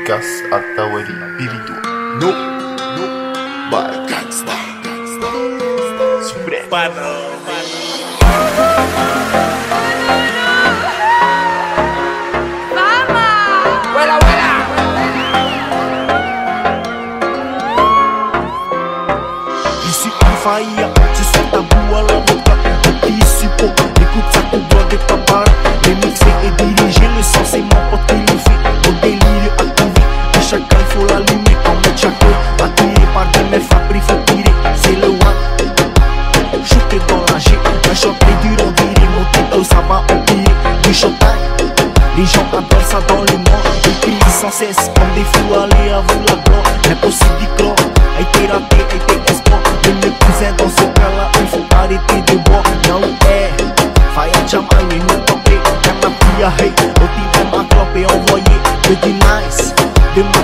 efficace atau espiritu. No, no, by Gangsta Supreme. Faia, tu sens ta boue à la boca, petit support, écoute ça tout droit de ta part. Remixer et diriger le son, c'est mon pote qui le fait. Au délire activé, à chacun il faut l'allumer comme un chaco. Attiré par des meufs, après faut tirer, c'est le one. Shooter dans la G, un shot est dur, on dirait mon titre, ça va empirer. Du showtime, les gens adorent ça dans le monde. Ils crient sans cesse, comme des fous, allez à vous la gloire. Impossible d'y croire, a été raté, a été espoir. De mes cousins dans ce cas-là, il faut arrêter de boire. Não é, vai a chamar e me toquei. É ma pia, hey, eu tive uma clope envoyée. De nice, de ma